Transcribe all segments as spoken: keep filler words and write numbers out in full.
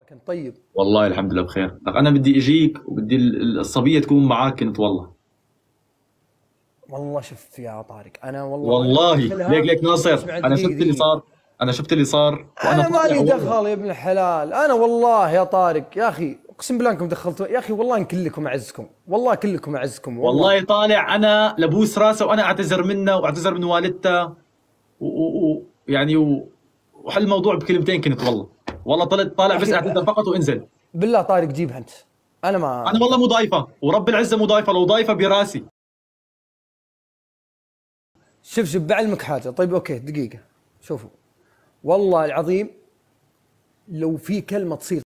كان طيب. والله الحمد لله بخير. لك انا بدي اجيك وبدي ال- الصبيه تكون معك كنت والله. والله شوف يا طارق، انا والله وانا والله ليك مدخلها. ليك ناصر، اسمع انا دقيقه شفت اللي دقيقه. صار. انا شفت اللي صار وانا انا طالع مالي والله. دخل يا ابن الحلال، انا والله يا طارق يا اخي اقسم بالله انكم دخلتوا يا اخي، والله ان كلكم اعزكم، والله كلكم اعزكم والله. والله طالع انا لبوس راسه وانا اعتذر منه واعتذر من والدته ويعني و... و... وحل الموضوع بكلمتين كنت والله. والله طلعت طالع بس اخي اعتذر فقط وانزل. بالله طارق جيبها انت. انا ما انا والله مو ضايفه ورب العزه مو ضايفه، لو ضايفه براسي. شوف شوف بعلمك حاجه. طيب اوكي دقيقه، شوفوا والله العظيم لو في كلمه تصير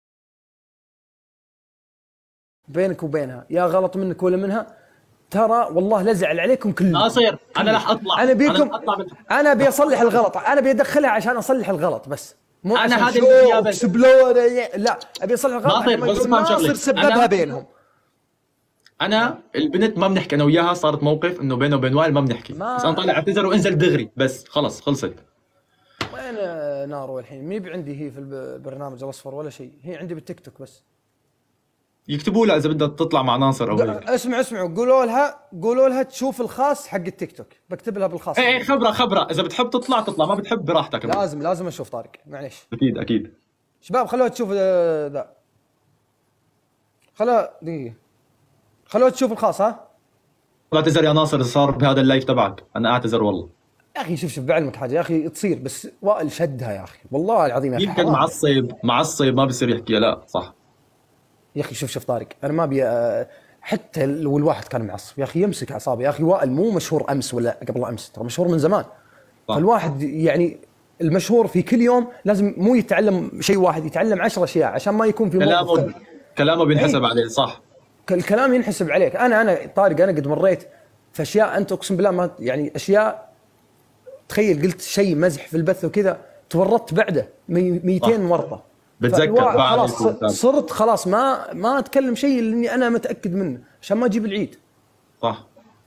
بينك وبينها يا غلط منك ولا منها، ترى والله لزعل عليكم كلكم. ناصر انا راح اطلع، انا بيكم، راح اطلع من... انا ابي اصلح الغلط، انا ابي ادخلها عشان اصلح الغلط بس، مو أنا عشان هذا شو اللي بدي إياه بس. اكسبلور. لا ابي اصلح الغلط ناصر، عشان ما بس يقول افهم شغلة. ناصر سببها أنا- بينهم. انا البنت ما بنحكي انا وياها، صارت موقف انه بينه وبين وائل ما بنحكي، ما- بس انا طالع اعتذر وانزل دغري بس خلص خلصت. وين نارو الحين؟ مي بعندي هي في البرنامج الاصفر ولا شيء، هي عندي بالتيك توك بس. يكتبوا لها اذا بدها تطلع مع ناصر او هيك. اسمعوا اسمعوا، قولوا لها قولوا لها تشوف الخاص حق التيك توك، بكتب لها بالخاص. ايه ايه خبره خبره، اذا بتحب تطلع تطلع، ما بتحب براحتك. لازم لازم اشوف طارق، معليش اكيد اكيد. شباب خلوها تشوف آه، ذا، خلوها دقيقة، خلوها تشوف الخاص. ها اعتذر يا ناصر، صار بهذا اللايف تبعك، انا اعتذر والله. يا اخي شوف شوف بعلمك حاجه يا اخي تصير، بس وائل شدها يا اخي والله العظيم يا اخي يمكن حرام. معصب معصب ما بصير يحكي. لا صح يا اخي شوف شوف طارق، انا ما ابي آه، حتى لو الواحد كان معصب يا اخي يمسك اعصابه يا اخي. وائل مو مشهور امس ولا قبل امس، ترى مشهور من زمان. صح. فالواحد يعني المشهور في كل يوم لازم مو يتعلم شيء واحد، يتعلم عشر اشياء عشان ما يكون في موقف. كلامه كلامه بينحسب إيه. عليه. صح الكلام ينحسب عليك. انا انا طارق انا قد مريت في اشياء انت اقسم بالله ما يعني اشياء، تخيل قلت شيء مزح في البث وكذا تورطت بعده مئتين ورطه. بتذكر فالوا- بعد خلاص الكومنتات. صرت خلاص ما ما اتكلم شيء اللي انا متاكد منه عشان ما اجيب العيد. صح.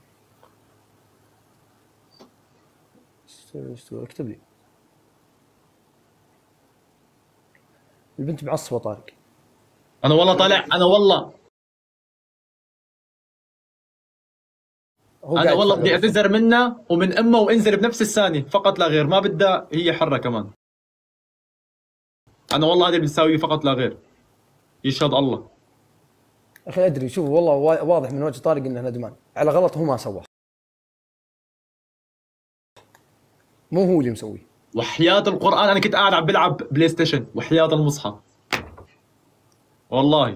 اكتب لي البنت معصبه طارق. انا والله طالع، انا والله هو انا قاعد والله يتفرج. بدي اعتذر منها ومن امها وانزل بنفس الثانيه فقط لا غير، ما بدها هي حره كمان. انا والله هذا اللي بتساويه فقط لا غير، يشهد الله. اخي ادري، شوف والله وا- واضح من وجه طارق انه ندمان على غلط هو ما سواه، مو هو اللي مسويه. وحياة القرآن أنا كنت قاعد عم بلعب بلاي ستيشن، وحياة المصحف والله.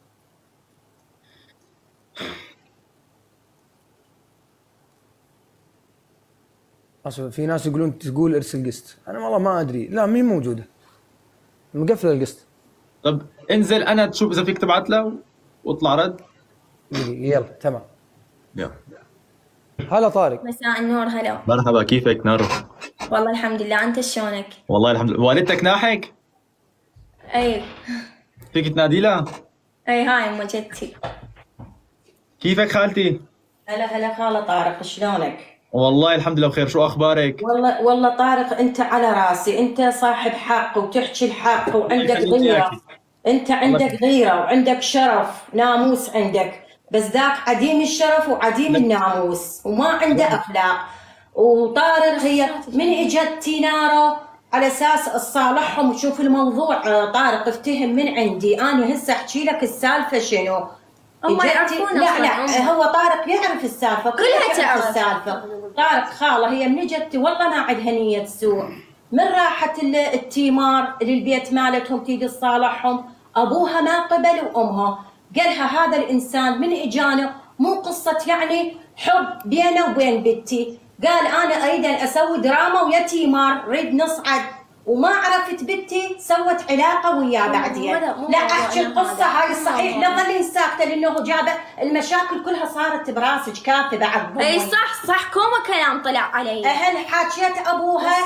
أصلاً في ناس يقولون تقول ارسل قسط، انا والله ما ادري، لا مين موجوده مقفله القسط. طب انزل أنا تشوف إذا فيك تبعت له واطلع رد. يلا تمام. يلا. هلا طارق. مساء النور. هلا. مرحبا، كيفك نارو؟ والله الحمد لله، انت شلونك؟ والله الحمد لله. والدتك ناحك؟ اي فيك تنادي لها؟ اي هاي ام جدتي. كيفك خالتي؟ هلا هلا خالة طارق، شلونك؟ والله الحمد لله بخير، شو أخبارك؟ والله والله طارق انت على راسي، انت صاحب حق وتحكي الحق وعندك يخليك غيرة، إياكي. انت عندك غيرة وعندك شرف، ناموس عندك، بس ذاك عديم الشرف وعديم الناموس وما عنده اخلاق. وطارق هي من اجت تينارو على اساس تصالحهم وتشوف الموضوع. آه، طارق افتهم من عندي، انا هسه احكي لك السالفة شنو. هم إجتي- يعرفون لا أصلاً لا هم. هو طارق يعرف السالفة، كلها تعرف. السالفة. طارق خاله هي من جت والله ما عندها نية سوء، من راحت ال- التيمار للبيت مالتهم تيجي تصالحهم، ابوها ما قبل وامها قالها هذا الانسان من اجانا مو قصة يعني حب بينه وبين بنتي، قال انا اريد ان اسوي دراما ويا تيمار، ريد نصعد، وما عرفت بنتي سوت علاقه وياه بعدين. مو- مو لا موضوع احكي أنا القصه هذا. هاي مو الصحيح، موضوع. لا ظلين ساكته لانه جاب المشاكل كلها صارت براسك كافه بعد. اي صح صح كوما كلام طلع علي. اهل حاكيت ابوها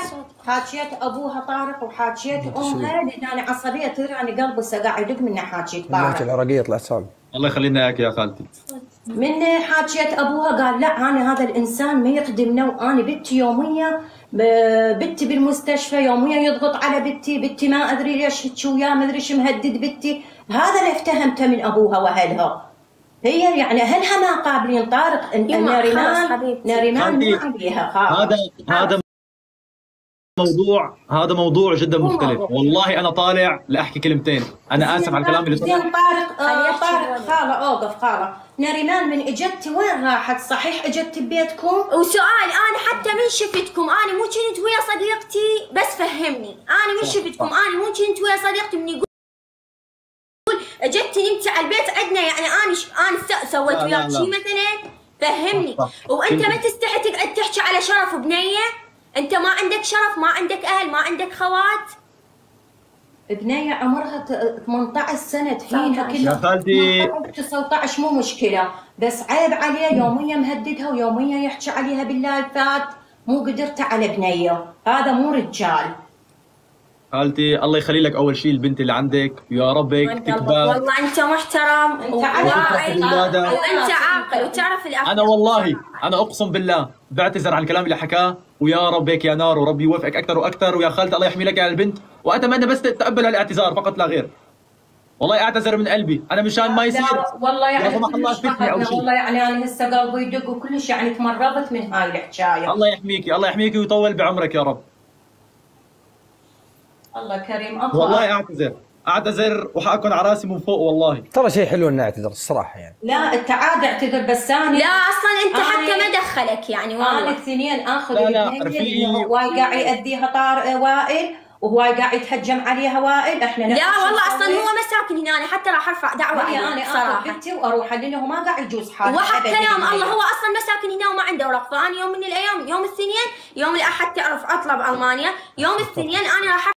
حاكيت ابوها طارق وحاكيت امها لان انا عصبيه تدري انا قلبي قاعد يدق من حاكيت اللهجه طارق. العراقيه طلعت صعبه. الله يخلينا اياك يا خالتي. من حاكيت ابوها قال لا انا هذا الانسان ما يخدمنا، وانا بنتي يوميا بنتي بالمستشفى، يوميا يضغط على بنتي، بنتي ما ادري ليش هيك وياه ما ادري ايش مهدد بنتي. هذا اللي افتهمته من ابوها واهلها. هي يعني اهلها ما قابلين طارق. ناريمان ناريمان ما عليها خالص. هذا هذا موضوع هذا موضوع جدا مختلف. والله انا طالع لاحكي كلمتين. انا اسف على الكلام اللي زين طارق آه طارق خاله اوقف خاله. ناريمان من اجتي وين راحت؟ صحيح اجت ببيتكم؟ وسؤال انا حتى من شفتكم انا مو كنت ويا صديقتي بس فهمني انا من شفتكم انا مو كنت ويا صديقتي من يقول اجت نمت على البيت عندنا يعني انا ش... انا سويت وياك شيء مثلا فهمني. وانت ما تستحي تقعد تحكي على شرف بنيه؟ انت ما عندك شرف، ما عندك اهل، ما عندك خوات؟ بنيه عمرها ثمانية عشر سنه تهينها كلها. يا خالتي تسعة عشر مو مشكله، بس عيب عليه يوميا مهددها ويوميا يحكي عليها باللايفات. مو قدرت على بنيه، هذا مو رجال. خالتي الله يخلي لك اول شيء البنت اللي عندك ويا ربك تكبر. والله انت محترم وواعي وانت عاقل وتعرف الافكار. انا والله انا اقسم بالله بعتذر عن الكلام اللي حكاه، ويا ربك يا نار وربي يوفقك اكثر واكثر. ويا خالتي الله يحمي لك على البنت، واتمنى بس تتقبل هالاعتذار فقط لا غير. والله اعتذر من قلبي انا مشان ما يصير والله يعني يا سمح الله فتنه او شيء. والله يعني انا هسه قلبي يدق وكلش يعني تمرضت من هاي الحكايه. الله يحميكي الله يحميكي ويطول بعمرك يا رب. الله كريم. الله والله اعتذر اعتذر وحقكم على راسي من فوق والله. ترى شيء حلو انه اعتذر الصراحه يعني. لا انت عاد اعتذر بس انا لا اصلا انت حتى ما دخلك يعني والله. انا الاثنين اخذ لا لا رفيقي هواي قاعد يأذيها طارق وائل وهواي قاعد يتهجم عليها وائل. احنا لا والله اصلا هو ما ساكن هنا. انا حتى راح ارفع دعوه عليه انا صراحه. اخذ بنتي واروح لانه ما قاعد يجوز حاله. وحق كلام الله هو اصلا ما ساكن هنا وما عنده اوراق. فانا يوم من الايام يوم الاثنين يوم الاحد تعرف اطلع بالمانيا، يوم الاثنين انا راح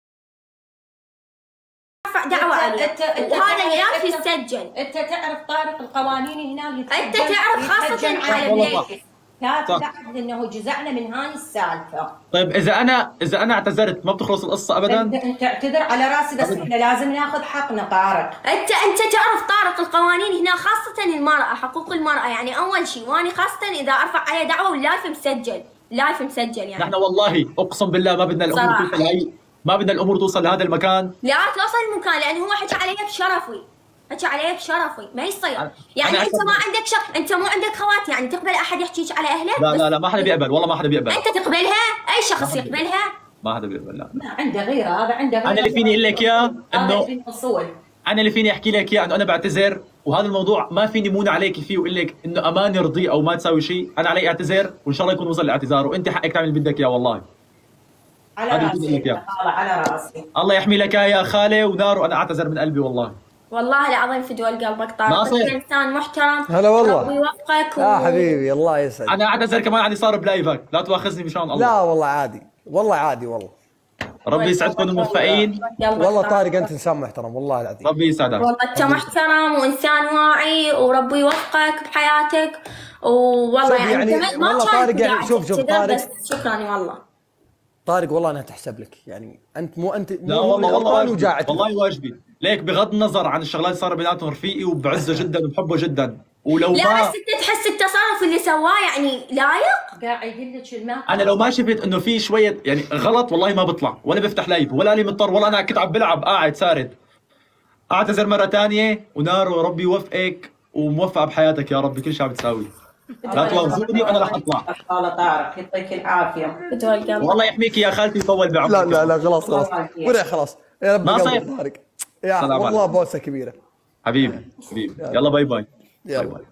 دعوة عليه وهذا الياف يسجل. انت تعرف طارق القوانين هنا اللي انت تعرف خاصة على بنيك. لا تعرف انه جزعنا من هاي السالفة. طيب اذا انا اذا انا اعتذرت ما بتخلص القصة ابدا؟ انت انت اعتذر على راسي بس احنا لازم ناخذ حقنا طارق. انت انت تعرف طارق القوانين هنا خاصة المرأة، حقوق المرأة يعني اول شيء. وانا خاصة اذا ارفع عليه دعوة واللايف مسجل، لايف مسجل يعني. نحن والله اقسم بالله ما بدنا الامور توصل هاي، ما بدنا الامور توصل لهذا المكان. لا توصل المكان لانه هو حكى علي بشرفي، حكى علي بشرفي ما يصير. يعني انت ما عندك شر... انت مو عندك خوات يعني تقبل احد يحكيك على اهلك؟ لا لا لا ما حدا بيقبل والله ما حدا بيقبل. انت تقبلها؟ اي شخص يقبلها؟ ما حدا بيقبل. لا ما عنده غيره هذا عنده غيره. انا اللي فيني اقول لك اياه انه انا اللي فيني احكي لك اياه انه انا بعتذر، وهذا الموضوع ما فيني مون عليك فيه واقول لك انه امان يرضي او ما تساوي شيء. انا علي اعتذر وان شاء الله يكون وصل لاعتذار، وانت حقك تعمل اللي بدك اياه والله. على راسي على راسي. الله يحمي لك يا خاله ونار، وانا اعتذر من قلبي والله. والله العظيم في دول قلبك طارق، انت انسان محترم. هلا والله. ربي يوفقك و... يا حبيبي الله يسعدك. انا اعتذر كمان عن صار بلايفك، لا تواخذني مشان الله. لا والله عادي، والله عادي والله. ربي يسعدكم وموفقين. والله طارق انت انسان محترم والله العظيم. ربي يسعدك. والله انت محترم وانسان واعي وربي يوفقك بحياتك. والله يعني, يعني ما والله طارق يعني شوف شوف طارق شكرا والله. طارق والله انها تحسب لك يعني. انت مو انت لا والله والله واجبي. وجاعتك. والله واجبي ليك بغض النظر عن الشغلات اللي صار بيناتهم رفيقي وبعزه جدا وبحبه جدا. ولو لا ما بس انت تحس التصرف اللي سواه يعني لايق؟ قاعد يقول لك الماء. انا لو ما شفت انه في شويه يعني غلط والله ما بطلع ولا بفتح لايف ولا لي مضطر، والله انا كنت عم بلعب قاعد سارد. اعتذر مره ثانيه ونار وربي يوفقك وموفقه بحياتك يا رب بكل شيء عم تساوي. لا تواخذوني وانا رح اطلع. الله طارق يعطيك العافيه. والله يحميك يا خالتي يطول بعمرك. لا لا لا خلاص خلاص ورع خلاص يا رب. ما صير طارق يا والله بوسه كبيره حبيبي حبيبي. يلا باي باي. باي باي.